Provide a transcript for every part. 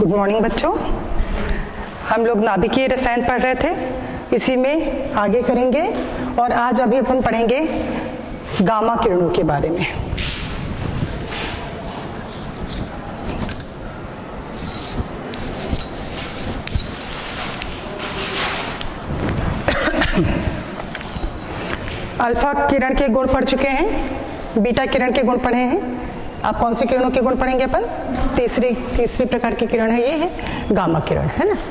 Good morning बच्चों, हम लोग नाभिकीय रसायन पढ़ रहे थे, इसी में आगे करेंगे। और आज अभी अपन पढ़ेंगे गामा किरणों के बारे में। अल्फा किरण के गुण पढ़ चुके हैं, बीटा किरण के गुण पढ़े हैं। आप कौन सी किरणों के गुण पढ़ेंगे अपन? तीसरी प्रकार की किरण है, ये है गामा किरण, है ना।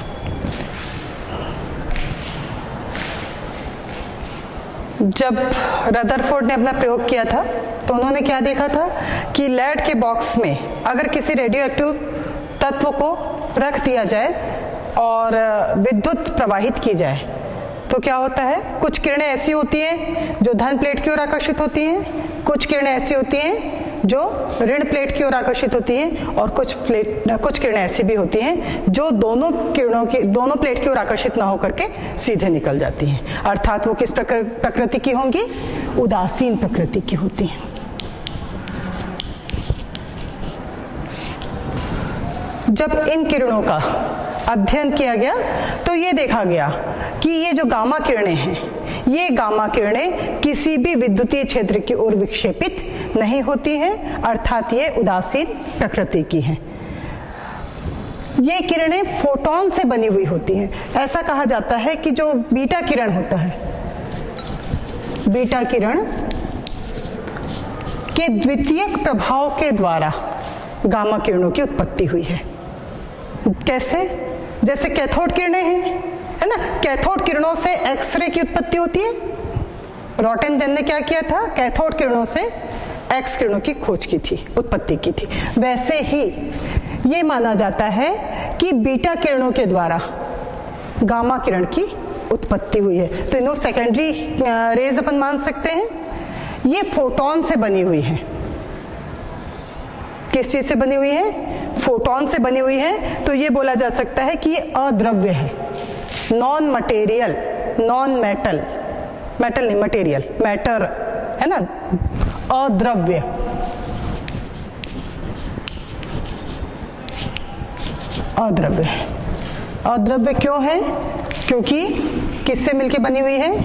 जब रदरफोर्ड ने अपना प्रयोग किया था तो उन्होंने क्या देखा था कि लेड के बॉक्स में अगर किसी रेडियो एक्टिव तत्व को रख दिया जाए और विद्युत प्रवाहित की जाए तो क्या होता है, कुछ किरणें ऐसी होती हैं जो धन प्लेट की ओर आकर्षित होती हैं, कुछ किरणें ऐसी होती हैं जो ऋण प्लेट की ओर आकर्षित होती हैं, और कुछ किरणें ऐसी भी होती हैं जो दोनों प्लेट की ओर आकर्षित ना होकर के सीधे निकल जाती हैं। अर्थात वो किस प्रकृति की होंगी? उदासीन प्रकृति की होती हैं। जब इन किरणों का अध्ययन किया गया तो ये देखा गया कि ये जो गामा किरणें हैं, ये गामा किरणें किसी भी विद्युतीय क्षेत्र की ओर विक्षेपित नहीं होती हैं, अर्थात ये उदासीन प्रकृति की हैं। ये किरणें फोटॉन से बनी हुई होती हैं। ऐसा कहा जाता है कि जो बीटा किरण होता है, बीटा किरण के द्वितीयक प्रभाव के द्वारा गामा किरणों की उत्पत्ति हुई है। कैसे? जैसे कैथोड किरणें हैं, है ना। कैथोड किरणों से एक्सरे की उत्पत्ति होती है। रॉटनजन ने क्या किया था? कैथोड किरणों से एक्स किरणों की खोज की थी, उत्पत्ति की थी। वैसे ही ये माना जाता है कि बीटा किरणों के द्वारा गामा किरण की उत्पत्ति हुई है। तो इन्हों सेकेंडरी रेज अपन मान सकते हैं। ये फोटॉन से बनी हुई है। किस चीज से बनी हुई है? फोटॉन से बनी हुई है। तो ये बोला जा सकता है कि ये अद्रव्य है, non material, non metal, metal नहीं मटेरियल, मैटर, है ना, अद्रव्य। अद्रव्य, अद्रव्य क्यों है? क्योंकि किससे मिलके बनी हुई है?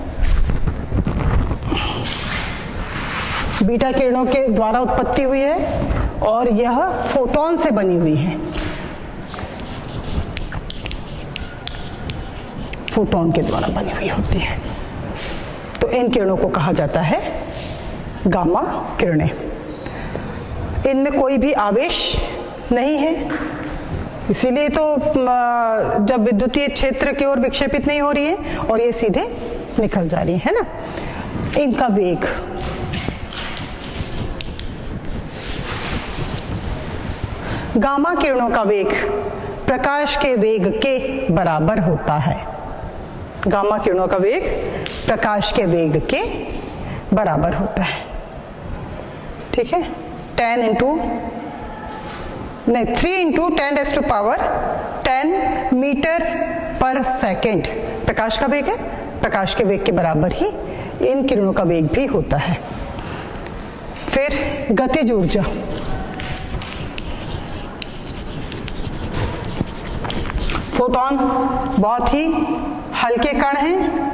बीटा किरणों के द्वारा उत्पत्ति हुई है और यह फोटॉन से बनी हुई है, फोटॉन के द्वारा बनी हुई होती है। तो इन किरणों को कहा जाता है गामा किरणें। इनमें कोई भी आवेश नहीं है, इसीलिए तो जब विद्युतीय क्षेत्र की ओर विक्षेपित नहीं हो रही है और ये सीधे निकल जा रही है ना। इनका वेग, गामा किरणों का वेग प्रकाश के वेग के बराबर होता है। गामा किरणों का वेग प्रकाश के वेग के बराबर होता है, ठीक है। 3 into 10 मीटर पर सेकेंड प्रकाश का वेग है। प्रकाश के वेग के बराबर ही इन किरणों का वेग भी होता है। फिर गतिज ऊर्जा, फोटॉन बहुत ही हल्के कण हैं।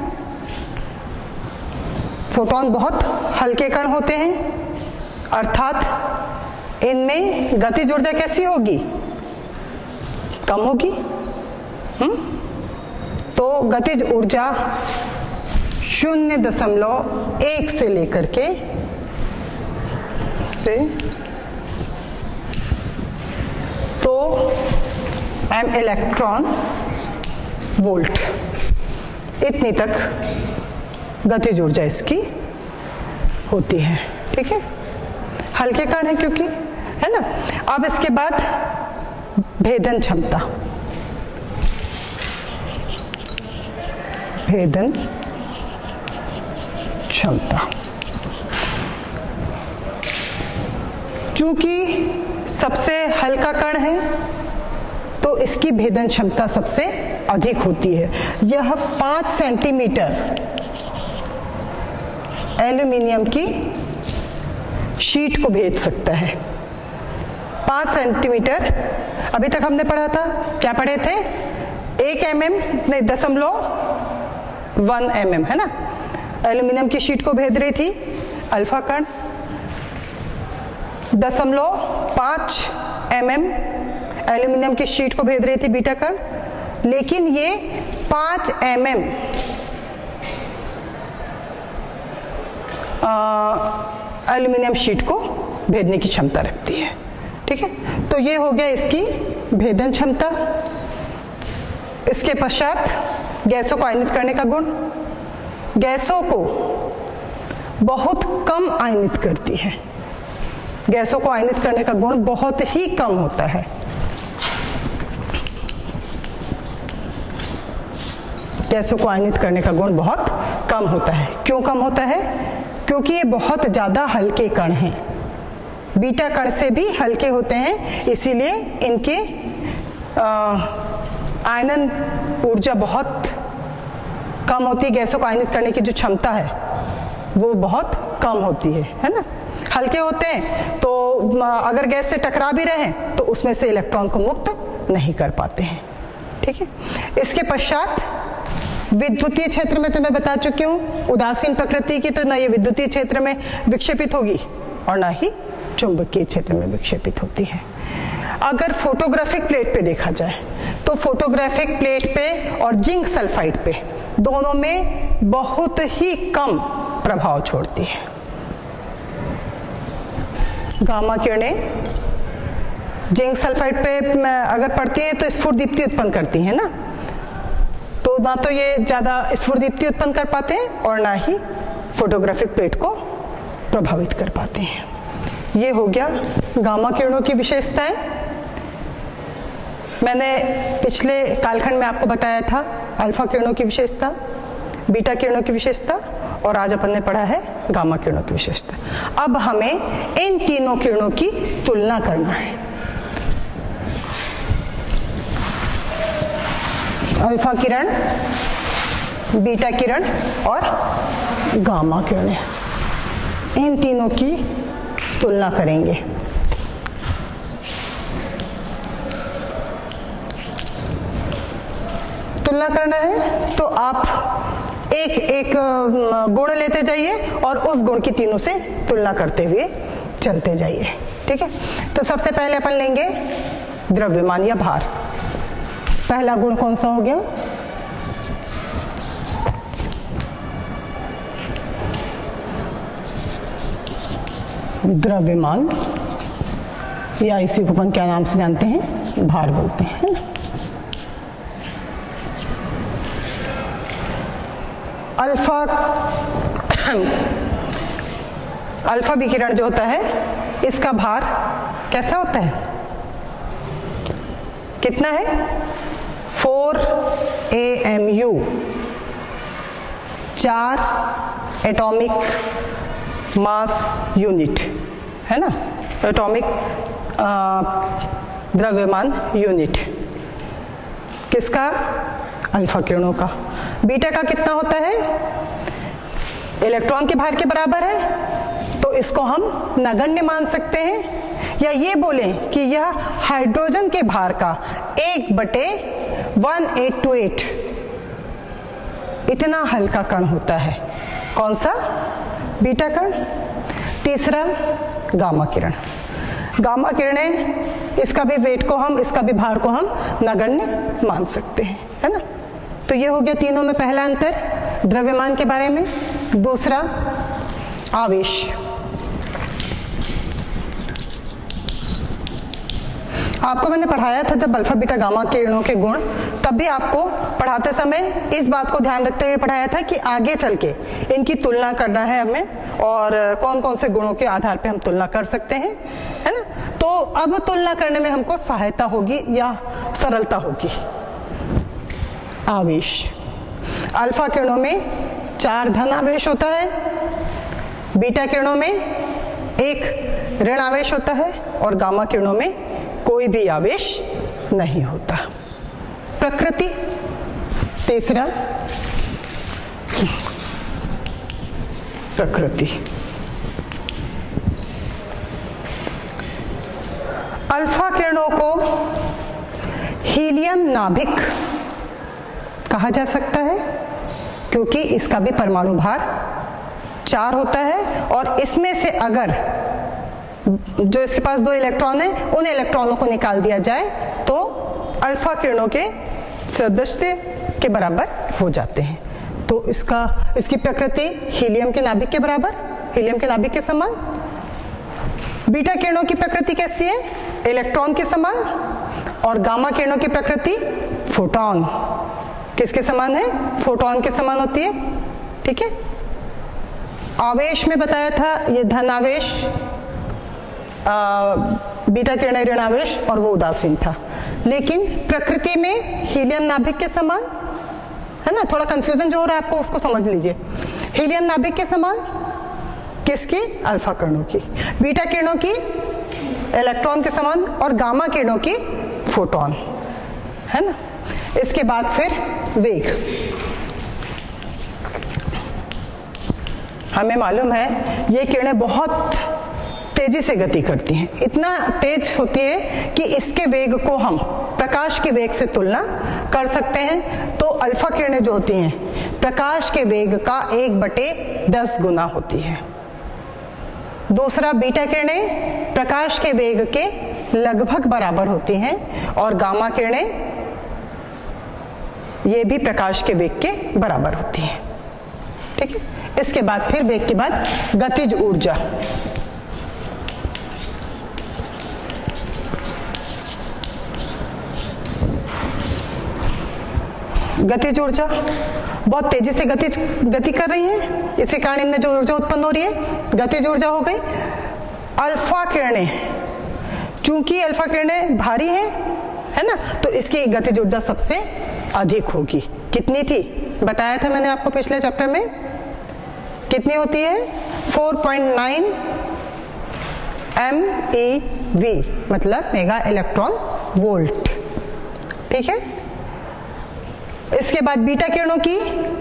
फोटॉन बहुत हल्के कण होते हैं, अर्थात इनमें गतिज ऊर्जा कैसी होगी? कम होगी। तो गतिज ऊर्जा 0.1 से लेकर के तो एम इलेक्ट्रॉन वोल्ट इतनी तक गतिज ऊर्जा इसकी होती है, ठीक है। हल्के कण है क्योंकि, है ना। अब इसके बाद भेदन क्षमता, भेदन क्षमता। चूंकि सबसे हल्का कण है तो इसकी भेदन क्षमता सबसे अधिक होती है। यह 5 सेंटीमीटर एल्यूमिनियम की शीट को भेज सकता है। 5 सेंटीमीटर, अभी तक हमने पढ़ा था, क्या पढ़े थे, 1 mm नहीं 0.1 mm है ना, एल्यूमिनियम की शीट को भेद रही थी अल्फा कण, 0.5 mm एल्यूमिनियम की शीट को भेद रही थी बीटा कण, लेकिन ये 5 mm एल्यूमिनियम शीट को भेदने की क्षमता रखती है। ठीक है, तो ये हो गया इसकी भेदन क्षमता। इसके पश्चात गैसों को आयनित करने का गुण, गैसों को बहुत कम आयनित करती है, गैसों को आयनित करने का गुण बहुत ही कम होता है। गैसों को आयनित करने का गुण बहुत कम होता है। क्यों कम होता है? क्योंकि ये बहुत ज़्यादा हल्के कण हैं, बीटा कण से भी हल्के होते हैं, इसीलिए इनके आयनन ऊर्जा बहुत कम होती है। गैसों को आयनित करने की जो क्षमता है वो बहुत कम होती है ना। हल्के होते हैं तो अगर गैस से टकरा भी रहे तो उसमें से इलेक्ट्रॉन को मुक्त नहीं कर पाते हैं। ठीक है, इसके पश्चात विद्युतीय क्षेत्र में तो मैं बता चुकी हूँ, उदासीन प्रकृति की तो ना ये विद्युतीय क्षेत्र में विक्षेपित होगी और ना ही चुंबकीय क्षेत्र में विक्षेपित होती है। अगर फोटोग्राफिक प्लेट पे देखा जाए तो फोटोग्राफिक प्लेट पे और जिंक सल्फाइड पे दोनों में बहुत ही कम प्रभाव छोड़ती है। गामा किरणें जिंक सल्फाइड पे अगर पड़ती है तो स्फुरदीप्ति उत्पन्न करती है ना, तो ना तो ये ज़्यादा स्फुरदीप्ति उत्पन्न कर पाते हैं और ना ही फोटोग्राफिक प्लेट को प्रभावित कर पाते हैं। ये हो गया गामा किरणों की विशेषताएं। मैंने पिछले कालखंड में आपको बताया था अल्फा किरणों की विशेषता, बीटा किरणों की विशेषता, और आज अपन ने पढ़ा है गामा किरणों की विशेषता। अब हमें इन तीनों किरणों की तुलना करना है। अल्फा किरण, बीटा किरण और गामा किरणें, इन तीनों की तुलना करेंगे। तुलना करना है तो आप एक एक गुण लेते जाइए और उस गुण की तीनों से तुलना करते हुए चलते जाइए। ठीक है, तो सबसे पहले अपन लेंगे द्रव्यमान या भार। पहला गुण कौन सा हो गया? द्रव्यमान, या इसी को अपन क्या नाम से जानते हैं? भार बोलते हैं। अल्फा विकिरण जो होता है इसका भार कैसा होता है? कितना है? 4 AMU, 4 एटॉमिक मास यूनिट है ना, एटॉमिक द्रव्यमान यूनिट। किसका? अल्फा किरणों का। बीटा का कितना होता है? इलेक्ट्रॉन के भार के बराबर है, तो इसको हम नगण्य मान सकते हैं, या ये बोलें कि यह हाइड्रोजन के भार का 1/1828 इतना हल्का कण होता है। कौन सा? बीटा कण। तीसरा गामा किरण। गामा किरणें, इसका भी वेट को हम, इसका भी भार को हम नगण्य मान सकते हैं, है ना। तो ये हो गया तीनों में पहला अंतर द्रव्यमान के बारे में। दूसरा आवेश। आपको मैंने पढ़ाया था जब अल्फा बीटा गामा किरणों के गुण, तब भी आपको पढ़ाते समय इस बात को ध्यान रखते हुए पढ़ाया था कि आगे चल के इनकी तुलना करना है हमें, और कौन कौन से गुणों के आधार पे हम तुलना कर सकते हैं, है ना। तो अब तुलना करने में हमको सहायता होगी या सरलता होगी। आवेश। अल्फा किरणों में 4 धन आवेश होता है, बीटा किरणों में 1 ऋण आवेश होता है, और गामा किरणों में कोई भी आवेश नहीं होता। प्रकृति। तीसरा प्रकृति। अल्फा किरणों को हीलियम नाभिक कहा जा सकता है क्योंकि इसका भी परमाणु भार 4 होता है और इसमें से अगर जो इसके पास 2 इलेक्ट्रॉन है उन इलेक्ट्रॉनों को निकाल दिया जाए तो अल्फा किरणों के सदस्य के बराबर हो जाते हैं। तो इसकी प्रकृति हीलियम के नाभिक के बराबर, हीलियम के नाभिक के समान। बीटा किरणों की प्रकृति कैसी है? इलेक्ट्रॉन के समान। और गामा किरणों की प्रकृति फोटॉन किसके समान है? फोटॉन के समान होती है। ठीक है। आवेश में बताया था ये धन आवेश, बीटा किरण ऋण आवेश और वो उदासीन था। लेकिन प्रकृति में हीलियम नाभिक के समान है ना, थोड़ा कंफ्यूजन जो हो रहा है आपको उसको समझ लीजिए। हीलियम नाभिक के समान किसकी? अल्फा किरणों की। बीटा किरणों की इलेक्ट्रॉन के समान और गामा किरणों की फोटॉन, है ना। इसके बाद फिर वेग। हमें मालूम है ये किरणें बहुत तेजी से गति करती हैं, इतना तेज होती है कि इसके वेग को हम प्रकाश के वेग से तुलना कर सकते हैं। तो अल्फा किरणें जो होती हैं प्रकाश के वेग का 1/10 गुना होती है। दूसरा, बीटा किरणें प्रकाश के वेग के लगभग बराबर होती हैं और गामा किरणें ये भी प्रकाश के वेग के बराबर होती हैं। ठीक है। इसके बाद फिर वेग के बाद गतिज ऊर्जा। गतिज ऊर्जा बहुत तेजी से गति कर रही है, इसी कारण इनमें जो ऊर्जा उत्पन्न हो रही है गतिज ऊर्जा हो गई। अल्फा किरणें, चूंकि अल्फा किरणें भारी हैं, है ना, तो इसकी गतिज ऊर्जा सबसे अधिक होगी। कितनी थी? बताया था मैंने आपको पिछले चैप्टर में। कितनी होती है? 4.9 MeV, मतलब मेगा इलेक्ट्रॉन वोल्ट। ठीक है। इसके बाद बीटा किरणों की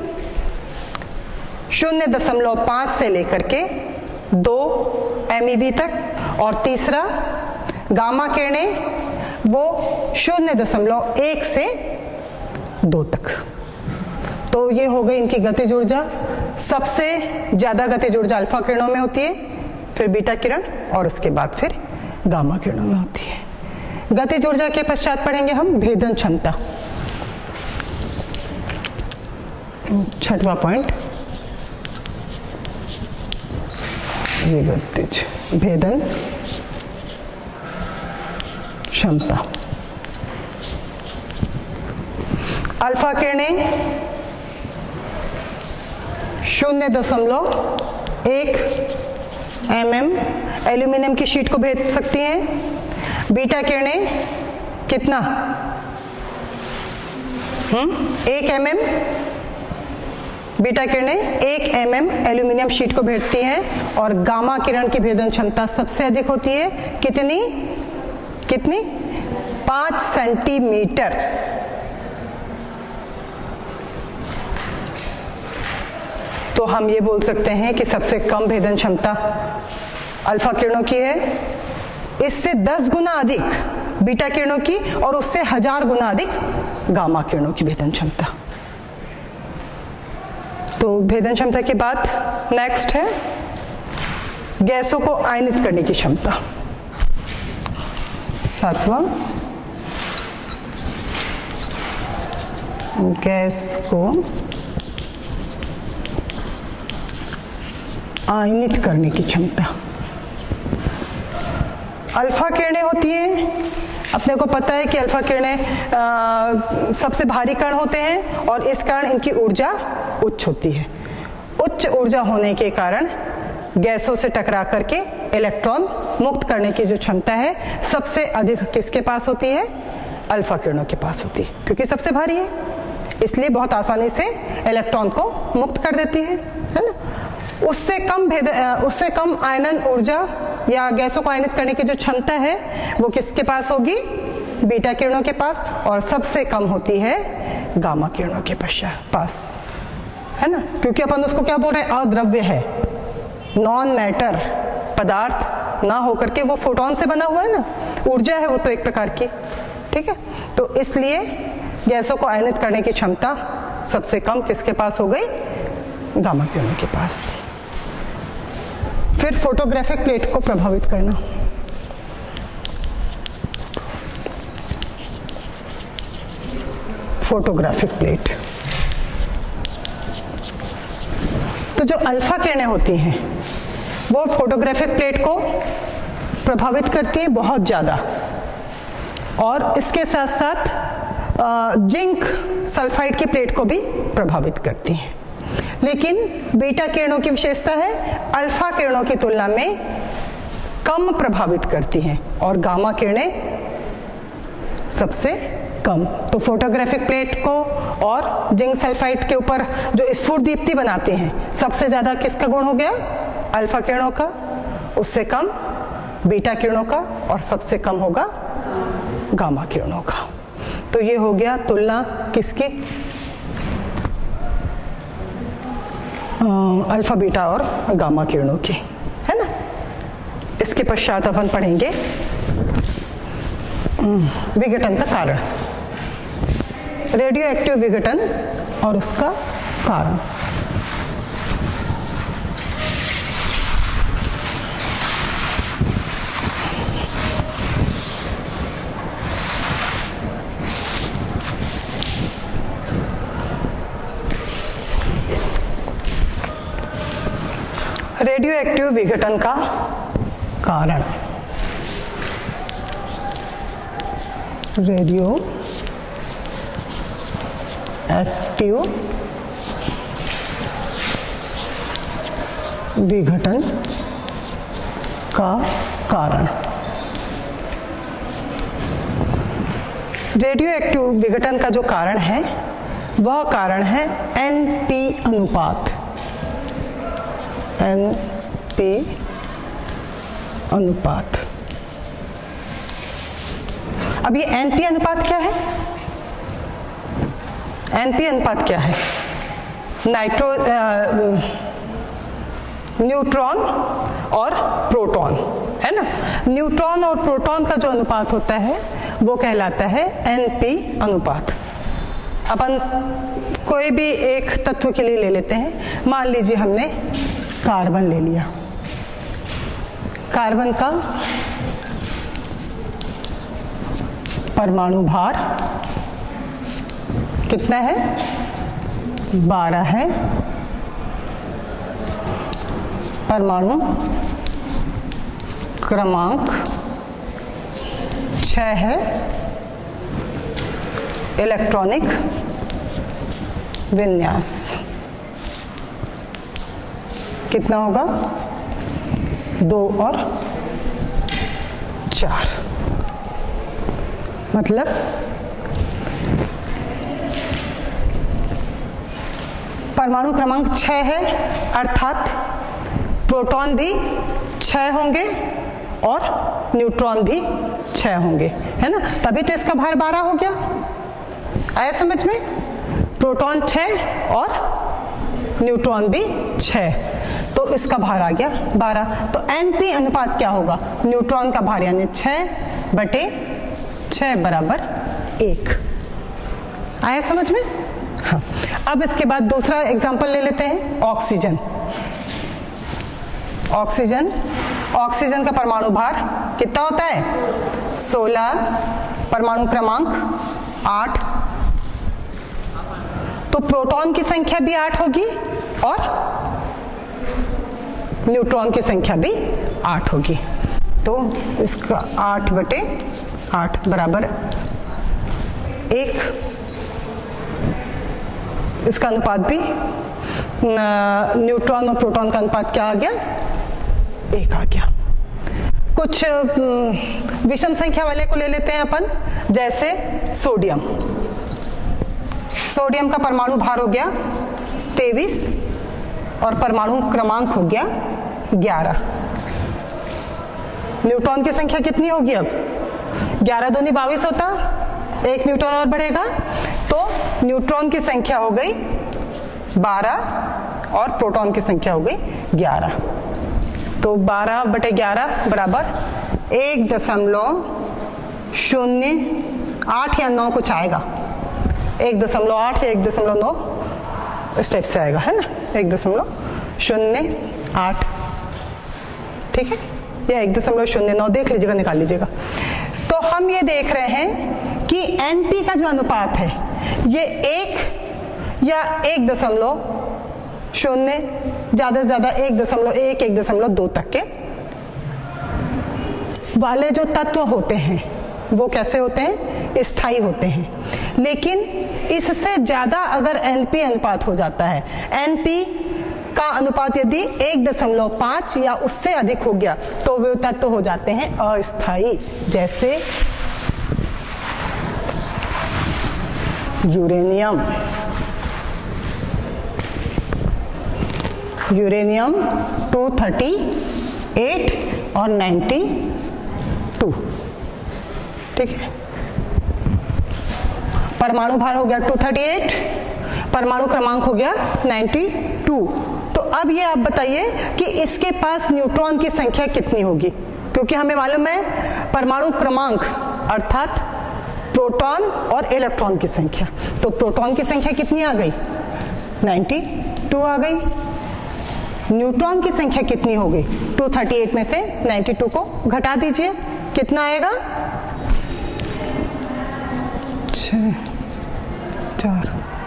0.5 से लेकर के 2 MeV तक, और तीसरा गामा किरणें वो 0.1 से 2 तक। तो ये हो गई इनकी गतिज ऊर्जा। सबसे ज्यादा गतिज ऊर्जा अल्फा किरणों में होती है, फिर बीटा किरण और उसके बाद फिर गामा किरणों में होती है। गतिज ऊर्जा के पश्चात पढ़ेंगे हम भेदन क्षमता। 6वां पॉइंट, ये गतिज भेदन क्षमता। अल्फा किरणें 0.1 mm एल्यूमिनियम की शीट को भेद सकती हैं। बीटा किरणें कितना? 1 mm। बीटा किरणें 1 mm एल्यूमिनियम शीट को भेदती हैं। और गामा किरण की भेदन क्षमता सबसे अधिक होती है। कितनी? 5 सेंटीमीटर। तो हम ये बोल सकते हैं कि सबसे कम भेदन क्षमता अल्फा किरणों की है, इससे 10 गुना अधिक बीटा किरणों की, और उससे 1000 गुना अधिक गामा किरणों की भेदन क्षमता। तो भेदन क्षमता के बाद नेक्स्ट है गैसों को आयनित करने की क्षमता। 7वां, गैस को आयनित करने की क्षमता। अल्फा किरणें होती हैं, अपने को पता है कि अल्फा किरणें सबसे भारी कण होते हैं और इस कारण इनकी ऊर्जा उच्च होती है। उच्च ऊर्जा होने के कारण गैसों से टकरा करके इलेक्ट्रॉन मुक्त करने की जो क्षमता है सबसे अधिक किसके पास होती है? अल्फा किरणों के पास होती है, क्योंकि सबसे भारी है, इसलिए बहुत आसानी से इलेक्ट्रॉन को मुक्त कर देती है ना। उससे कम आयनन ऊर्जा या गैसों को आयनित करने की जो क्षमता है वो किसके पास होगी? बीटा किरणों के पास। और सबसे कम होती है गामा किरणों के पास, है ना, क्योंकि अपन उसको क्या बोल रहे हैं? अद्रव्य है, नॉन मैटर पदार्थ ना होकर के, वो फोटोन से बना हुआ है ना, ऊर्जा है वो तो एक प्रकार की, ठीक है। तो इसलिए गैसों को आयनित करने की क्षमता सबसे कम किसके पास हो गई? गामा किरणों के पास। फिर फोटोग्राफिक प्लेट को प्रभावित करना। फोटोग्राफिक प्लेट, तो जो अल्फा किरणें होती हैं वो फोटोग्राफिक प्लेट को प्रभावित करती हैं बहुत ज़्यादा, और इसके साथ साथ जिंक सल्फाइड की प्लेट को भी प्रभावित करती हैं। लेकिन बीटा किरणों की विशेषता है अल्फा किरणों की तुलना में कम प्रभावित करती हैं और गामा किरणें सबसे कम। तो फोटोग्राफिक प्लेट को और जिंक सल्फाइड के ऊपर जो स्फुट दीप्ति बनाते हैं, सबसे ज़्यादा किसका गुण हो गया? अल्फा किरणों का, उससे कम बीटा किरणों का, और सबसे कम होगा गामा किरणों का। तो ये हो गया तुलना किसकी? अल्फा बीटा और गामा किरणों की, है ना। इसके पश्चात अपन पढ़ेंगे विघटन का कारण, रेडियो एक्टिव विघटन और उसका कारण। रेडियो एक्टिव विघटन का कारण, रेडियो एक्टिव विघटन का कारण। रेडियो एक्टिव विघटन का जो कारण है वह कारण है NP अनुपात। NP अनुपात। अब ये NP अनुपात क्या है? NP अनुपात क्या है? न्यूट्रॉन और प्रोटॉन, है ना। न्यूट्रॉन और प्रोटॉन का जो अनुपात होता है वो कहलाता है NP अनुपात। अपन कोई भी एक तत्व के लिए ले लेते हैं, मान लीजिए हमने कार्बन ले लिया। कार्बन का परमाणु भार कितना है? 12 है। परमाणु क्रमांक 6 है। इलेक्ट्रॉनिक विन्यास कितना होगा? 2 और 4। मतलब परमाणु क्रमांक 6 है, अर्थात प्रोटॉन भी 6 होंगे और न्यूट्रॉन भी 6 होंगे, है ना। तभी तो इसका भार 12 हो गया। आया समझ में? प्रोटॉन 6 और न्यूट्रॉन भी 6, तो इसका भार आ गया 12। तो NP अनुपात क्या होगा? न्यूट्रॉन का भार यानी 6/6 बराबर 1। आया समझ में? हाँ। अब इसके बाद दूसरा एग्जांपल ले लेते हैं, ऑक्सीजन। ऑक्सीजन का परमाणु भार कितना होता है? 16, परमाणु क्रमांक 8। तो प्रोटॉन की संख्या भी 8 होगी और न्यूट्रॉन की संख्या भी 8 होगी। तो इसका 8/8 बराबर 1। इसका अनुपात भी न्यूट्रॉन और प्रोटॉन का अनुपात क्या आ गया? 1 आ गया। कुछ विषम संख्या वाले को ले लेते हैं अपन, जैसे सोडियम। सोडियम का परमाणु भार हो गया 23 और परमाणु क्रमांक हो गया 11। न्यूट्रॉन की संख्या कितनी होगी? अब 11 दूनी 22 होता, 1 न्यूट्रॉन और बढ़ेगा, तो न्यूट्रॉन की संख्या हो गई 12 और प्रोटॉन की संख्या हो गई 11। तो 12/11 बराबर 1.08 या 9 कुछ आएगा, 1.8 या 1.9 इस टाइप से आएगा, है ना, 1.08, ठीक है, या 1.09 देख लीजिएगा, निकाल लीजिएगा। तो हम ये देख रहे हैं कि एनपी का जो अनुपात है ये 1 या 1.0 ज़्यादा से ज़्यादा 1.1 1.2 तक के वाले जो तत्व होते हैं वो कैसे होते हैं, स्थायी होते हैं। लेकिन इससे ज़्यादा अगर एनपी अनुपात हो जाता है, एनपी का अनुपात यदि 1.5 या उससे अधिक हो गया तो वे तत्व हो जाते हैं अस्थायी, जैसे यूरेनियम, यूरेनियम 238 और 92, ठीक है। परमाणु भार हो गया 238, परमाणु क्रमांक हो गया 92। तो अब ये आप बताइए कि इसके पास न्यूट्रॉन की संख्या कितनी होगी, क्योंकि हमें मालूम है परमाणु क्रमांक अर्थात प्रोटॉन और इलेक्ट्रॉन की संख्या। तो प्रोटॉन की संख्या कितनी आ गई, 92 आ गई। न्यूट्रॉन की संख्या कितनी हो गई, 238 में से 92 को घटा दीजिए, कितना आएगा, 6 4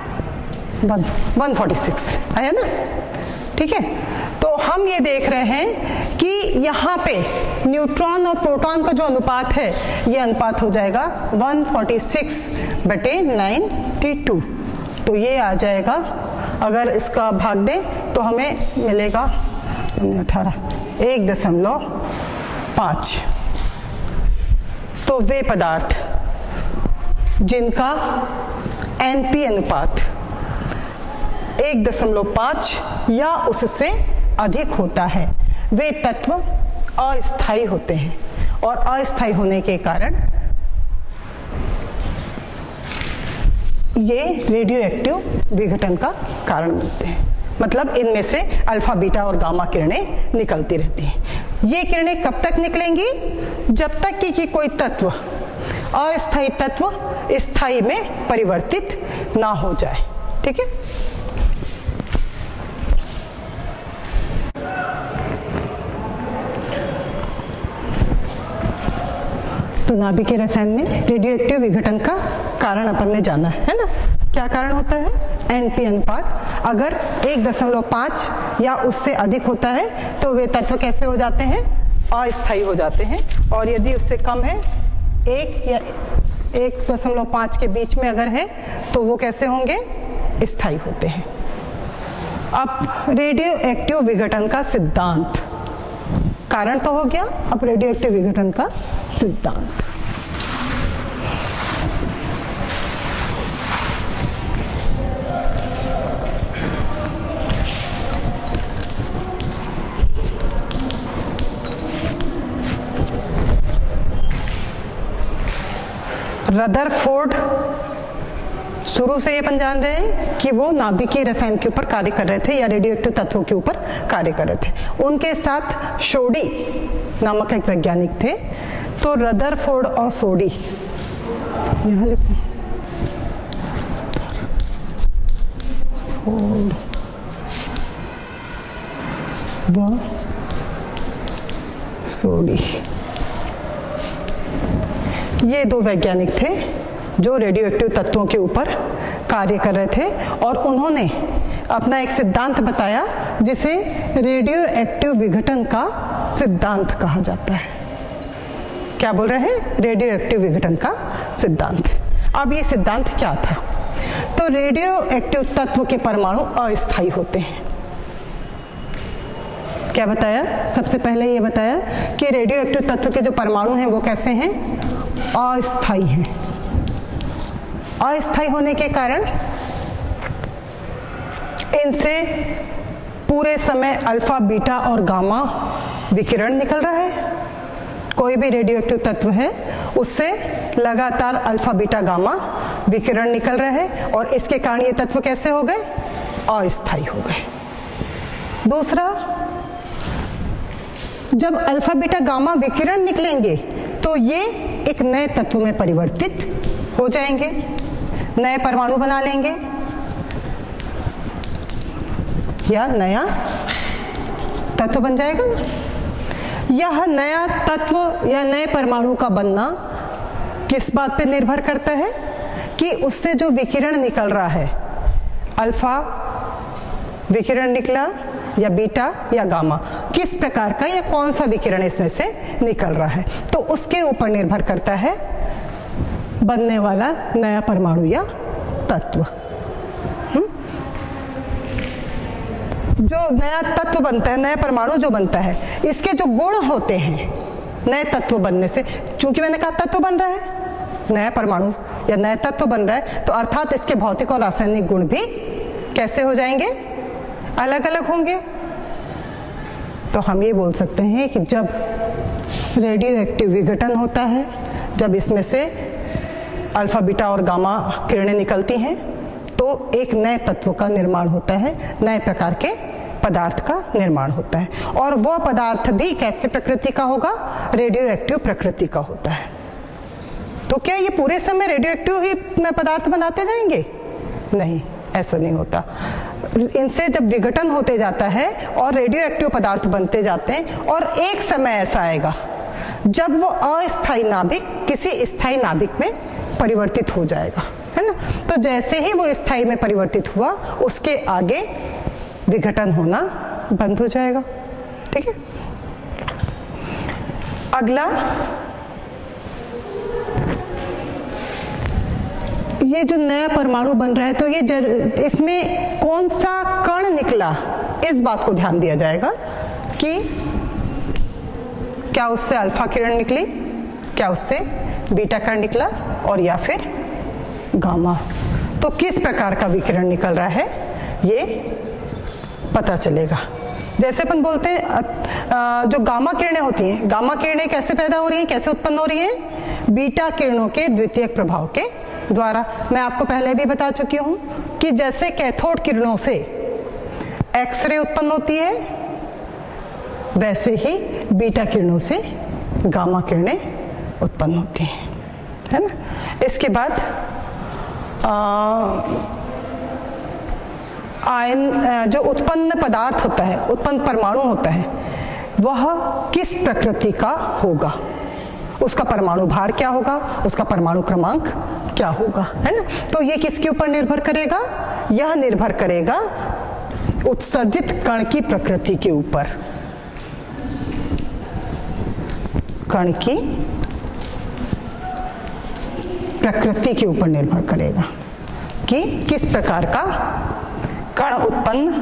146 आया ना, ठीक है। तो हम ये देख रहे हैं कि यहाँ पे न्यूट्रॉन और प्रोटॉन का जो अनुपात है ये अनुपात हो जाएगा 146/92। तो ये आ जाएगा, अगर इसका भाग दें तो हमें मिलेगा 1.5। तो वे पदार्थ जिनका एनपी अनुपात 1.5 या उससे अधिक होता है वे तत्व अस्थायी होते हैं, और अस्थायी होने के कारण ये रेडियो एक्टिव विघटन का कारण बनते हैं। मतलब इनमें से अल्फा बीटा और गामा किरणें निकलती रहती हैं। ये किरणें कब तक निकलेंगी, जब तक कि कोई तत्व अस्थायी तत्व स्थायी में परिवर्तित ना हो जाए, ठीक है। तो नाभिकीय रसायन में रेडियो एक्टिव विघटन का कारण अपन ने जाना है ना। क्या कारण होता है, एनपी अनुपात अगर 1.5 या उससे अधिक होता है तो वे तत्व कैसे हो जाते हैं, अस्थायी हो जाते हैं। और यदि उससे कम है, 1 या 1.5 के बीच में अगर है तो वो कैसे होंगे, स्थायी होते हैं। अब रेडियो एक्टिव विघटन का सिद्धांत, कारण तो हो गया, अब रेडियो एक्टिव विघटन का सिद्धांत। रदरफोर्ड शुरू से ये अपन जान रहे हैं कि वो नाभिकीय रसायन के ऊपर कार्य कर रहे थे या रेडियोएक्टिव तत्वों के ऊपर कार्य कर रहे थे। उनके साथ सोडी नामक एक वैज्ञानिक थे। तो रदरफोर्ड और सोडी, यहाँ लिखो, व सोडी, ये दो वैज्ञानिक थे जो रेडियोएक्टिव तत्वों के ऊपर कार्य कर रहे थे, और उन्होंने अपना एक सिद्धांत बताया जिसे रेडियोएक्टिव विघटन का सिद्धांत कहा जाता है। क्या बोल रहे हैं, रेडियोएक्टिव विघटन का सिद्धांत। अब ये सिद्धांत क्या था, तो रेडियोएक्टिव तत्व के परमाणु अस्थायी होते हैं। क्या बताया, सबसे पहले ये बताया कि रेडियोएक्टिव तत्व के जो परमाणु हैं वो कैसे हैं, अस्थायी हैं। अस्थायी होने के कारण इनसे पूरे समय अल्फा बीटा और गामा विकिरण निकल रहा है। कोई भी रेडियोएक्टिव तत्व है उससे लगातार अल्फा बीटा गामा विकिरण निकल रहा है, और इसके कारण ये तत्व कैसे हो गए, अस्थायी हो गए। दूसरा, जब अल्फा बीटा गामा विकिरण निकलेंगे तो ये एक नए तत्व में परिवर्तित हो जाएंगे, नए परमाणु बना लेंगे या नया तत्व बन जाएगा ना। यह नया तत्व या नए परमाणु का बनना किस बात पे निर्भर करता है कि उससे जो विकिरण निकल रहा है, अल्फा विकिरण निकला या बीटा या गामा, किस प्रकार का या कौन सा विकिरण इसमें से निकल रहा है, तो उसके ऊपर निर्भर करता है बनने वाला नया परमाणु या तत्व। जो नया तत्व बनता है, नया परमाणु जो बनता है, इसके जो गुण होते हैं नए तत्व बनने से, चूंकि मैंने कहा तत्व बन रहा है, नया परमाणु या नया तत्व बन रहा है, तो अर्थात इसके भौतिक और रासायनिक गुण भी कैसे हो जाएंगे, अलग अलग होंगे। तो हम ये बोल सकते हैं कि जब रेडियो एक्टिव विघटन होता है, जब इसमें से अल्फा बीटा और गामा किरणें निकलती हैं, तो एक नए तत्व का निर्माण होता है, नए प्रकार के पदार्थ का निर्माण होता है। और वह पदार्थ भी कैसे प्रकृति का होगा, रेडियो एक्टिव प्रकृति का होता है। तो क्या ये पूरे समय रेडियो एक्टिव ही पदार्थ बनाते जाएंगे? नहीं, ऐसा नहीं होता। इनसे जब विघटन होते जाता है और रेडियो एक्टिव पदार्थ बनते जाते हैं, और एक समय ऐसा आएगा जब वो अस्थायी नाभिक किसी स्थायी नाभिक में परिवर्तित हो जाएगा, है ना। तो जैसे ही वो स्थायी में परिवर्तित हुआ, उसके आगे विघटन होना बंद हो जाएगा। ठीक है। अगला, ये जो नया परमाणु बन रहा है, तो ये इसमें कौन सा कण निकला, इस बात को ध्यान दिया जाएगा कि क्या उससे अल्फा किरण निकली, क्या उससे बीटा कण निकला, और या फिर गामा। तो किस प्रकार का विकिरण निकल रहा है ये पता चलेगा। जैसे अपन बोलते हैं जो गामा किरणें होती हैं, गामा किरणें कैसे पैदा हो रही हैं, कैसे उत्पन्न हो रही हैं, बीटा किरणों के द्वितीयक प्रभाव के द्वारा। मैं आपको पहले भी बता चुकी हूं कि जैसे कैथोड किरणों से एक्सरे उत्पन्न होती है, वैसे ही बीटा किरणों से गामा किरणें उत्पन्न होती हैं, है ना। इसके बाद आयन, जो उत्पन्न पदार्थ होता है, उत्पन्न परमाणु होता है, वह किस प्रकृति का होगा, उसका परमाणु भार क्या होगा, उसका परमाणु क्रमांक क्या होगा, है ना। तो ये किसके ऊपर निर्भर करेगा, यह निर्भर करेगा उत्सर्जित कण की प्रकृति के ऊपर, कण की प्रकृति के ऊपर निर्भर करेगा कि किस प्रकार का कण उत्पन्न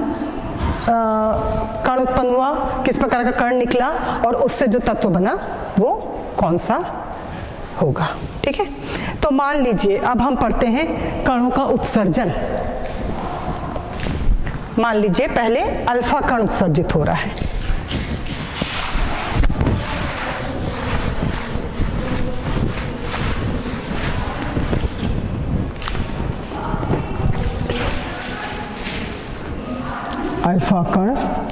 हुआ, किस प्रकार का कण निकला, और उससे जो तत्व बना वो कौन सा होगा। ठीक है। तो मान लीजिए अब हम पढ़ते हैं कणों का उत्सर्जन। मान लीजिए पहले अल्फा कण उत्सर्जित हो रहा है, अल्फा कण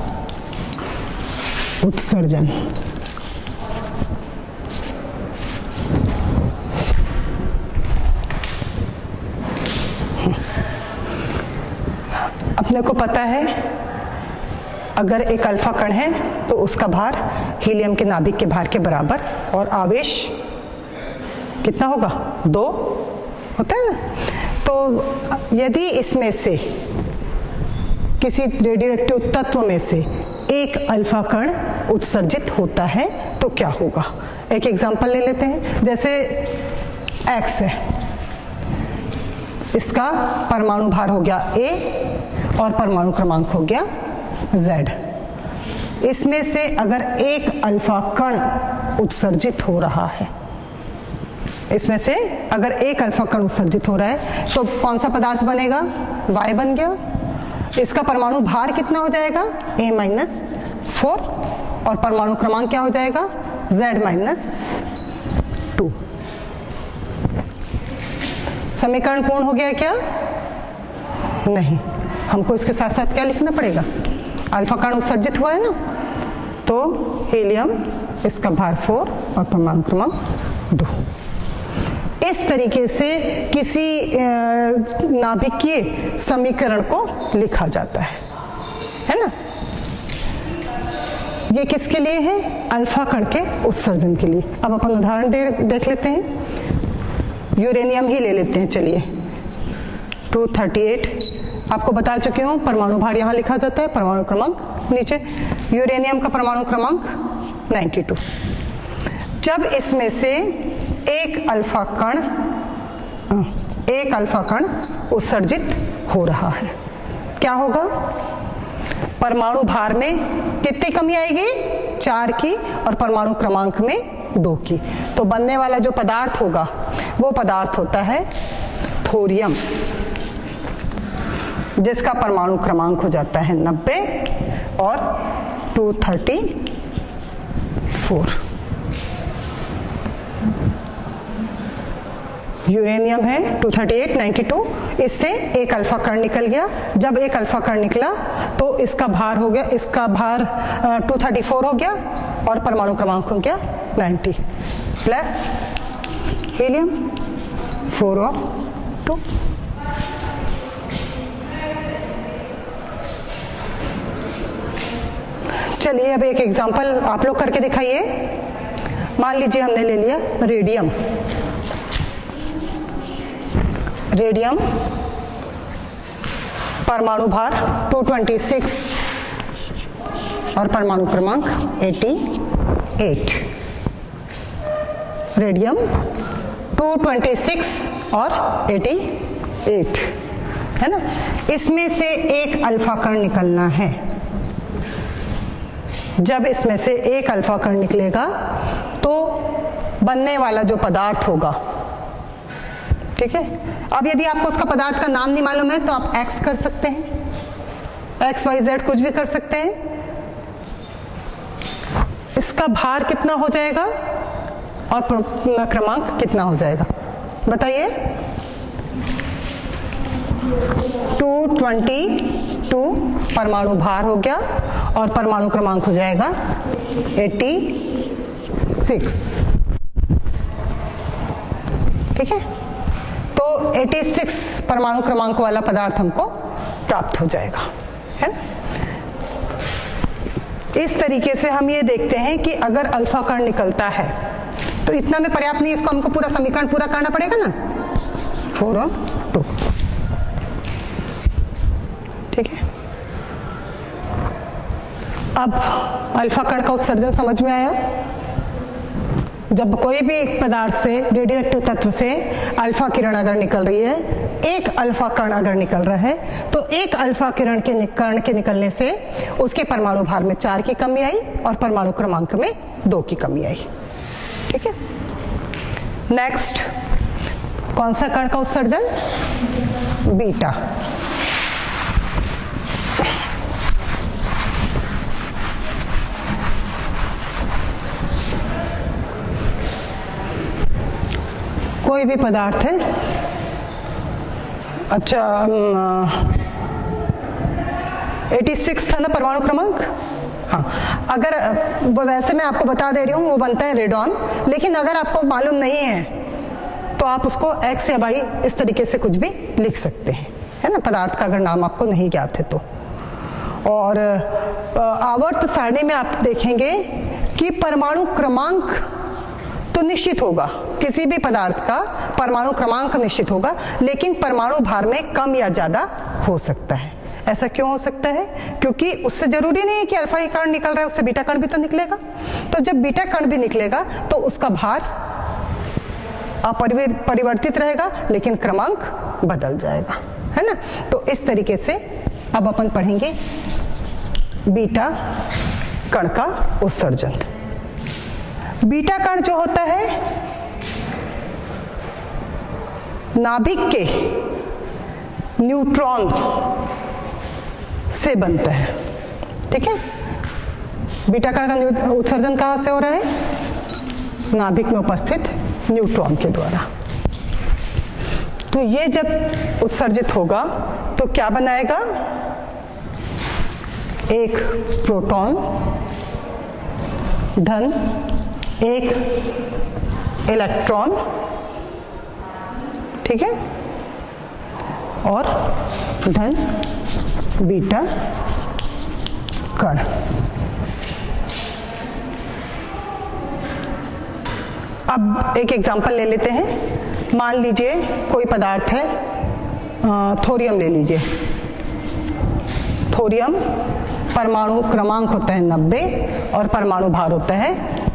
उत्सर्जन। अपने को पता है अगर एक अल्फा कण है तो उसका भार हीलियम के नाभिक के भार के बराबर, और आवेश कितना होगा, 2 होता है ना। तो यदि इसमें से किसी रेडियो एक्टिव तत्व में से एक अल्फा कण उत्सर्जित होता है तो क्या होगा। एक एग्जांपल ले लेते हैं। जैसे X है, इसका परमाणु भार हो गया A और परमाणु क्रमांक हो गया Z। इसमें से अगर एक अल्फा कण उत्सर्जित हो रहा है, इसमें से अगर एक अल्फा कण उत्सर्जित हो रहा है तो कौन सा पदार्थ बनेगा, Y बन गया। इसका परमाणु भार कितना हो जाएगा, A-4, और परमाणु क्रमांक क्या हो जाएगा, Z-2। समीकरण पूर्ण हो गया क्या, नहीं, हमको इसके साथ साथ क्या लिखना पड़ेगा, अल्फा कण उत्सर्जित हुआ है ना, तो हीलियम, इसका भार 4 और परमाणु क्रमांक 2। इस तरीके से किसी नाभिकीय समीकरण को लिखा जाता है ना। ये किसके लिए है? अल्फा कण के उत्सर्जन के लिए। अब अपन उदाहरण देख लेते हैं। यूरेनियम ही ले लेते हैं, चलिए 238। आपको बता चुकी हूँ परमाणु भार यहाँ लिखा जाता है, परमाणु क्रमांक नीचे। यूरेनियम का परमाणु क्रमांक 92। जब इसमें से एक अल्फा कण उत्सर्जित हो रहा है, क्या होगा? परमाणु भार में कितनी कमी आएगी? 4 की, और परमाणु क्रमांक में 2 की। तो बनने वाला जो पदार्थ होगा वो पदार्थ होता है थोरियम, जिसका परमाणु क्रमांक हो जाता है 90 और 234। यूरेनियम है 238, 92। इससे एक अल्फा कण निकल गया। जब एक अल्फा कण निकला तो इसका भार हो गया, इसका भार 234 हो गया और परमाणु क्रमांक हो गया 90 प्लस हीलियम 4 और 2। चलिए अब एक एग्जांपल आप लोग करके दिखाइए। मान लीजिए हमने ले लिया रेडियम। रेडियम परमाणु भार 226 और परमाणु क्रमांक 88। रेडियम 226 और 88 है ना। इसमें से एक अल्फा कण निकलना है। जब इसमें से एक अल्फा कण निकलेगा तो बनने वाला जो पदार्थ होगा, ठीक है। अब यदि आपको उसका पदार्थ का नाम नहीं मालूम है तो आप एक्स कर सकते हैं, एक्स वाई जेड कुछ भी कर सकते हैं। इसका भार कितना हो जाएगा और क्रमांक कितना हो जाएगा बताइए? 222 परमाणु भार हो गया और परमाणु क्रमांक हो जाएगा 86, ठीक है। तो 86 परमाणु क्रमांक वाला पदार्थ हमको प्राप्त हो जाएगा, है ना। इस तरीके से हम ये देखते हैं कि अगर अल्फा कण निकलता है तो इतना में पर्याप्त नहीं, इसको हमको पूरा समीकरण पूरा करना पड़ेगा ना, 4 और 2, ठीक है। अब अल्फा कण का उत्सर्जन समझ में आया। जब कोई भी एक पदार्थ से, रेडियोएक्टिव तत्व से अल्फा किरण अगर निकल रही है, एक अल्फा कण अगर निकल रहा है, तो एक अल्फा किरण के कण के निकलने से उसके परमाणु भार में 4 की कमी आई और परमाणु क्रमांक में 2 की कमी आई, ठीक है। नेक्स्ट, कौन सा कण का उत्सर्जन? बीटा। कोई भी पदार्थ है, अच्छा 86 था ना परमाणु क्रमांक, हाँ। अगर वो, वैसे मैं आपको बता दे रही हूँ, वो बनता है रेडॉन, लेकिन अगर आपको मालूम नहीं है तो आप उसको एक्स या वाई इस तरीके से कुछ भी लिख सकते हैं, है ना, पदार्थ का अगर नाम आपको नहीं ज्ञात है तो। और आवर्त सारणी में आप देखेंगे कि परमाणु क्रमांक तो निश्चित होगा, किसी भी पदार्थ का परमाणु क्रमांक निश्चित होगा, लेकिन परमाणु भार में कम या ज्यादा हो सकता है। ऐसा क्यों हो सकता है? क्योंकि उससे जरूरी नहीं है कि अल्फा ही कण निकल रहा है, उससे बीटा कण भी तो निकलेगा। तो जब बीटा कण भी निकलेगा तो उसका भार अपरिवर्तित रहेगा, लेकिन क्रमांक बदल जाएगा, है ना। तो इस तरीके से अब अपन पढ़ेंगे बीटा कण का उत्सर्जन। बीटा कण जो होता है नाभिक के न्यूट्रॉन से बनता है, ठीक है। बीटा कण का उत्सर्जन कहाँ से हो रहा है? नाभिक में उपस्थित न्यूट्रॉन के द्वारा। तो ये जब उत्सर्जित होगा तो क्या बनाएगा? एक प्रोटॉन धन 1 इलेक्ट्रॉन, ठीक है, और धन बीटा कण। अब एक एग्जांपल ले लेते हैं। मान लीजिए कोई पदार्थ है, थोरियम ले लीजिए। थोरियम परमाणु क्रमांक होता है 90 और परमाणु भार होता है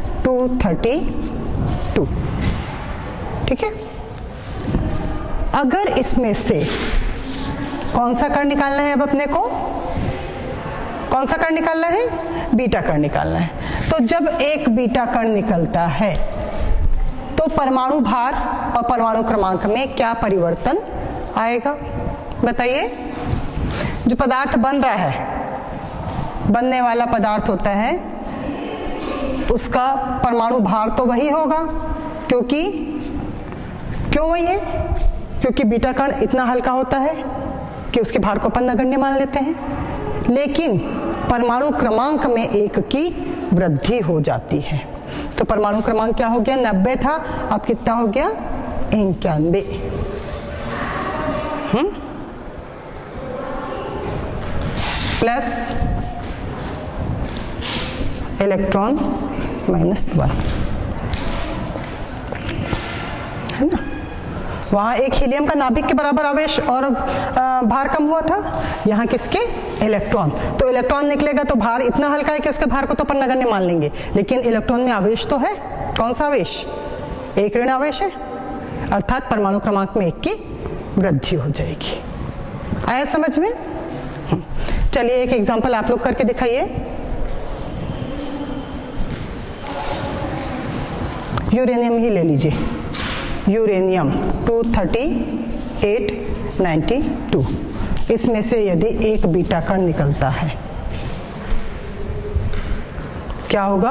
232, ठीक है। अगर इसमें से कौन सा कण निकालना है, अब अपने को कौन सा कण निकालना है, बीटा कण निकालना है। तो जब एक बीटा कण निकलता है तो परमाणु भार और परमाणु क्रमांक में क्या परिवर्तन आएगा, बताइए। जो पदार्थ बन रहा है, बनने वाला पदार्थ होता है, उसका परमाणु भार तो वही होगा, क्यों वही है, क्योंकि बीटा कण इतना हल्का होता है कि उसके भार को अपन नगण्य मान लेते हैं। लेकिन परमाणु क्रमांक में 1 की वृद्धि हो जाती है। तो परमाणु क्रमांक क्या हो गया, 90 था, अब कितना हो गया, 91। प्लस इलेक्ट्रॉन -1, है ना। वहां एक हीलियम का नाभिक के बराबर आवेश और भार कम हुआ था, यहाँ किसके, इलेक्ट्रॉन। तो इलेक्ट्रॉन निकलेगा तो भार इतना हल्का है कि उसके भार को तो अपन नगण्य मान लेंगे, लेकिन इलेक्ट्रॉन में आवेश तो है। कौन सा आवेश, एक ऋण आवेश है, अर्थात परमाणु क्रमांक में 1 की वृद्धि हो जाएगी। आया समझ में। चलिए एक एग्जांपल आप लोग करके दिखाइए। यूरेनियम ही ले लीजिए, यूरेनियम 23892। इसमें से यदि एक बीटा कण निकलता है, क्या होगा,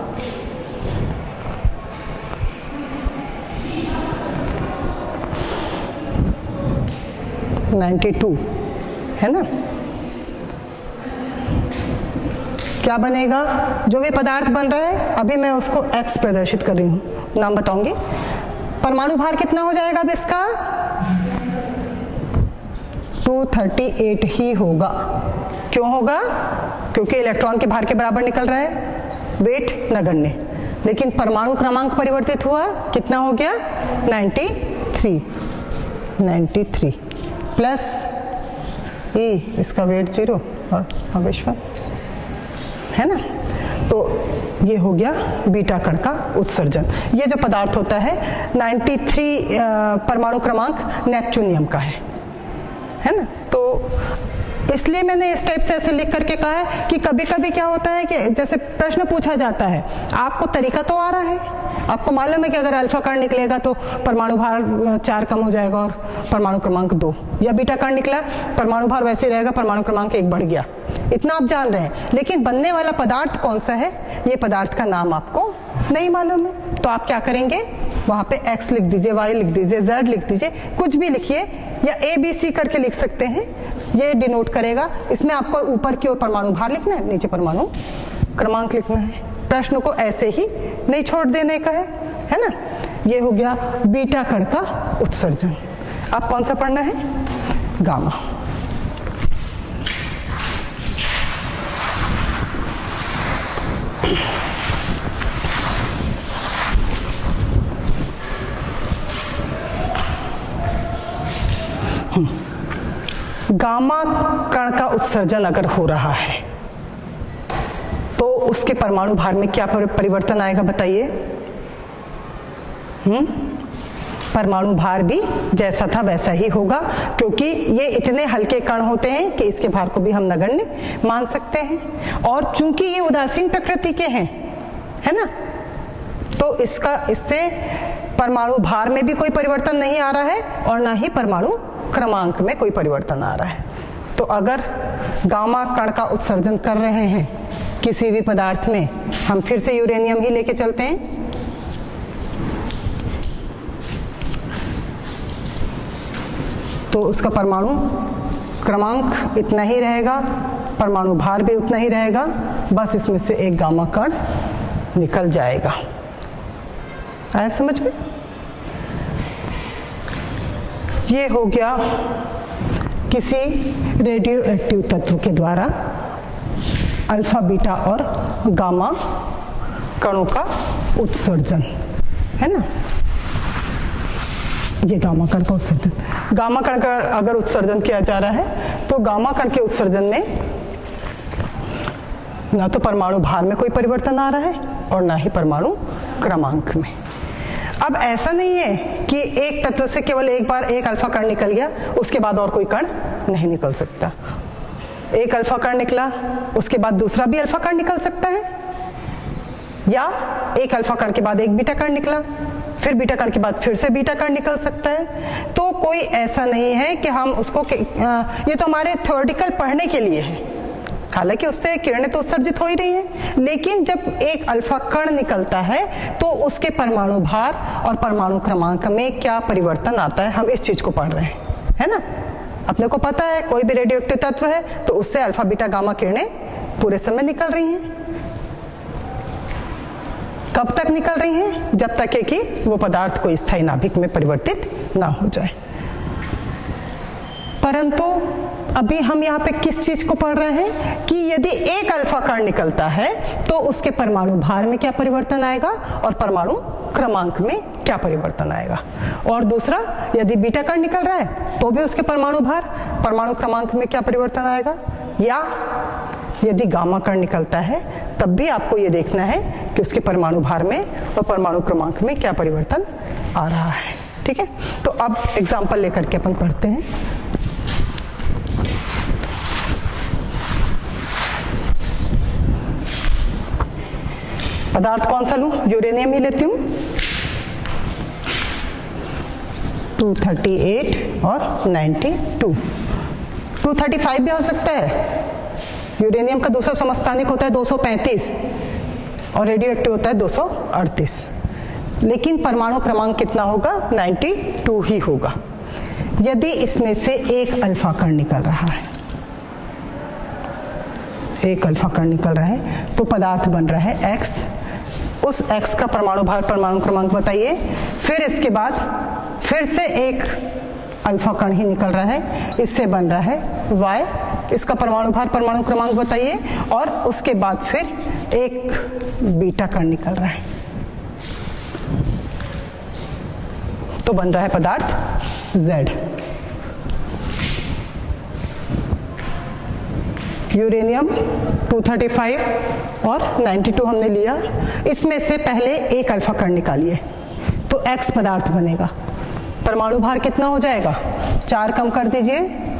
(92) है ना। क्या बनेगा, जो भी पदार्थ बन रहा है, अभी मैं उसको X प्रदर्शित कर रही हूँ, नाम बताऊंगी। परमाणु भार कितना हो जाएगा अब इसका, 238 ही होगा। क्यों होगा, क्योंकि इलेक्ट्रॉन के भार के बराबर निकल रहा है, वेट नगण्य। लेकिन परमाणु क्रमांक परिवर्तित हुआ, कितना हो गया, 93 प्लस E, इसका वेट 0 और आवेश 1, है ना। तो ये हो गया बीटा कण का उत्सर्जन। ये जो पदार्थ होता है 93 परमाणु क्रमांक नेपच्यूनियम का है ना। तो इसलिए मैंने इस टाइप से ऐसे लिख करके कहा है कि कभी कभी क्या होता है कि जैसे प्रश्न पूछा जाता है, आपको तरीका तो आ रहा है, आपको मालूम है कि अगर अल्फा कण निकलेगा तो परमाणु भार 4 कम हो जाएगा और परमाणु क्रमांक 2, या बीटा कण निकला परमाणु भार वैसे रहेगा, परमाणु क्रमांक 1 बढ़ गया, इतना आप जान रहे हैं। लेकिन बनने वाला पदार्थ कौन सा है, ये पदार्थ का नाम आपको नहीं मालूम है। तो आप क्या करेंगे, वहां पे X लिख दीजिए, Y लिख दीजिए, Z लिख दीजिए, कुछ भी लिखिए, या ABC करके लिख सकते हैं, ये डिनोट करेगा। इसमें आपको ऊपर की ओर परमाणु भार लिखना है, नीचे परमाणु क्रमांक लिखना है। प्रश्न को ऐसे ही नहीं छोड़ देने का है ना। ये हो गया बीटा कण का उत्सर्जन। अब कौन सा पढ़ना है, गामा। गामा कण का उत्सर्जन अगर हो रहा है तो उसके परमाणु भार में क्या परिवर्तन आएगा, बताइए। परमाणु भार भी जैसा था वैसा ही होगा, क्योंकि ये इतने हल्के कण होते हैं कि इसके भार को भी हम नगण्य मान सकते हैं। और चूंकि ये उदासीन प्रकृति के हैं, है ना, तो इससे परमाणु भार में भी कोई परिवर्तन नहीं आ रहा है और ना ही परमाणु क्रमांक में कोई परिवर्तन आ रहा है। तो अगर गामा कण का उत्सर्जन कर रहे हैं किसी भी पदार्थ में, हम फिर से यूरेनियम ही लेके चलते हैं, तो उसका परमाणु क्रमांक इतना ही रहेगा, परमाणु भार भी उतना ही रहेगा, बस इसमें से एक गामा कण निकल जाएगा। आया समझ में? ये हो गया किसी रेडियो एक्टिव तत्व के द्वारा अल्फा, बीटा और गामा कणों का उत्सर्जन, है ना। ये गामा कण का उत्सर्जन, गामा कण का अगर उत्सर्जन किया जा रहा है तो गामा कण के उत्सर्जन में ना तो परमाणु भार में कोई परिवर्तन आ रहा है और ना ही परमाणु क्रमांक में। अब ऐसा नहीं है कि एक तत्व से केवल एक बार एक अल्फा कण निकल गया, उसके बाद और कोई कण नहीं निकल सकता। एक अल्फा कण निकला, उसके बाद दूसरा भी अल्फा कण निकल सकता है, या एक अल्फा कण के बाद एक बीटा कण निकला, फिर बीटा कण के बाद फिर से बीटा कण निकल सकता है। तो कोई ऐसा नहीं है कि हम उसको ये तो हमारे थ्योरेटिकल पढ़ने के लिए है, हालांकि उससे किरणें तो उत्सर्जित हो ही रही हैं, लेकिन जब एक अल्फा कण निकलता है तो उसके परमाणु भार और परमाणु क्रमांक में क्या परिवर्तन आता है, हम इस चीज को पढ़ रहे हैं, है ना। अपने को पता है कोई भी रेडियोएक्टिव तत्व है तो उससे अल्फा, बीटा, गामा किरणें पूरे समय निकल रही हैं। कब तक निकल रही हैं? जब तक है कि वो पदार्थ कोई स्थायी नाभिक में परिवर्तित ना हो जाए। परंतु अभी हम यहाँ पे किस चीज को पढ़ रहे हैं कि यदि एक अल्फा कण निकलता है तो उसके परमाणु भार में क्या परिवर्तन आएगा और परमाणु क्रमांक में क्या परिवर्तन आएगा। और दूसरा, यदि बीटा कण निकल रहा है तो भी उसके परमाणु भार, परमाणु क्रमांक में क्या परिवर्तन आएगा, या यदि गामा कण निकलता है तब भी आपको ये देखना है कि उसके परमाणु भार में और परमाणु क्रमांक में क्या परिवर्तन आ रहा है। ठीक है, तो अब एग्जाम्पल लेकर के अपन पढ़ते हैं। पदार्थ कौन सा लूं? यूरेनियम ही लेती हूं। 238 और 92, 235 भी हो सकता है। यूरेनियम का दूसरा समस्थानिक होता है 235 और रेडियो एक्टिव होता है 238, लेकिन परमाणु क्रमांक कितना होगा? 92 ही होगा। यदि इसमें से एक अल्फा कण निकल रहा है, एक अल्फा कण निकल रहा है तो पदार्थ बन रहा है X। उस X का परमाणु भार, परमाणु क्रमांक बताइए। फिर इसके बाद फिर से एक अल्फा कण ही निकल रहा है, इससे बन रहा है Y। इसका परमाणु भार, परमाणु क्रमांक बताइए। और उसके बाद फिर एक बीटा कण निकल रहा है, तो बन रहा है पदार्थ Z। यूरेनियम 235 और 92 हमने लिया, इसमें से पहले एक अल्फा कण निकालिए तो X पदार्थ बनेगा। परमाणु भार कितना हो जाएगा? 4 कम कर दीजिए,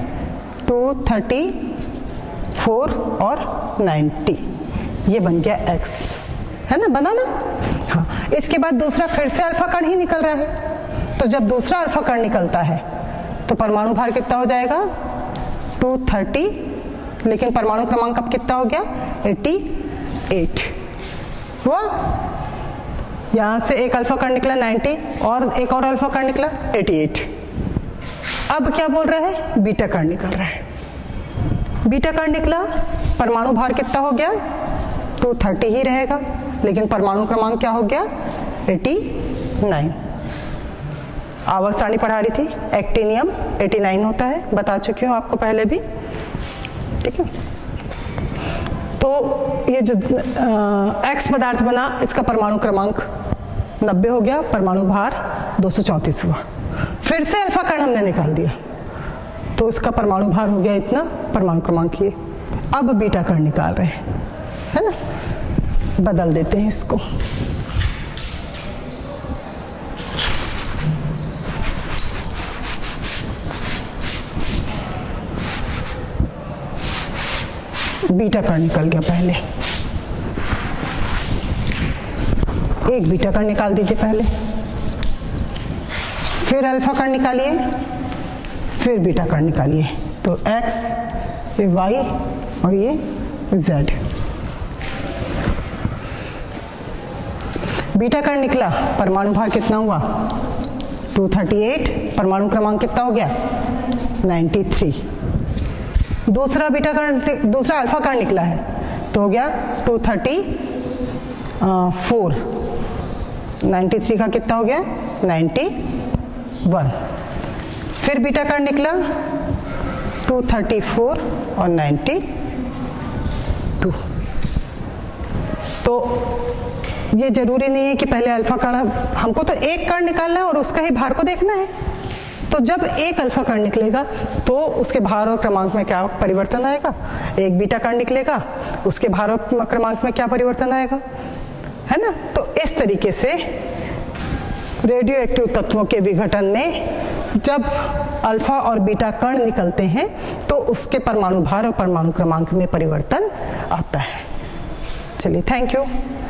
234 और 90, ये बन गया X, है ना, बना ना। हाँ, इसके बाद दूसरा फिर से अल्फा कण ही निकल रहा है, तो जब दूसरा अल्फा कण निकलता है तो परमाणु भार कितना हो जाएगा? 230, लेकिन परमाणु क्रमांक अब कितना हो गया? 88 हुआ। यहां से एक अल्फा कण निकला 90 और एक और अल्फा कण निकला 88। अब क्या बोल रहा है? बीटा कण निकल रहा है। बीटा कण निकला, परमाणु भार कितना हो गया? 230 ही रहेगा, लेकिन परमाणु क्रमांक क्या हो गया? 89। आवर्त सारणी पढ़ा रही थी, एक्टिनियम 89 होता है, बता चुकी हूँ आपको पहले भी। ठीक है, तो ये जो X पदार्थ बना, इसका परमाणु क्रमांक 90 हो गया, परमाणु भार 234 हुआ। फिर से अल्फा कण हमने निकाल दिया तो इसका परमाणु भार हो गया इतना, परमाणु क्रमांक ये। अब बीटा कण निकाल रहे हैं, है ना, बदल देते हैं इसको। बीटा कण निकल गया पहले, एक बीटा कण निकाल दीजिए पहले, फिर अल्फा कण निकालिए, फिर बीटा कण निकालिए, तो X, ये Y और ये Z। बीटा कण निकला, परमाणु भार कितना हुआ? 238, परमाणु क्रमांक कितना हो गया? 93। दूसरा बीटा कण, दूसरा अल्फा कण निकला है तो हो गया 230 4, 93 का कितना हो गया 91। फिर बीटा कण निकला 234 और 92। तो ये जरूरी नहीं है कि पहले अल्फा कण, हमको तो एक कण निकालना है और उसका ही भार को देखना है। तो जब एक अल्फा कण निकलेगा तो उसके भार और क्रमांक में क्या परिवर्तन आएगा, एक बीटा कण निकलेगा उसके भार और क्रमांक में क्या परिवर्तन आएगा, है ना। तो इस तरीके से रेडियो एक्टिव तत्वों के विघटन में जब अल्फा और बीटा कण निकलते हैं तो उसके परमाणु भार और परमाणु क्रमांक में परिवर्तन आता है। चलिए, थैंक यू।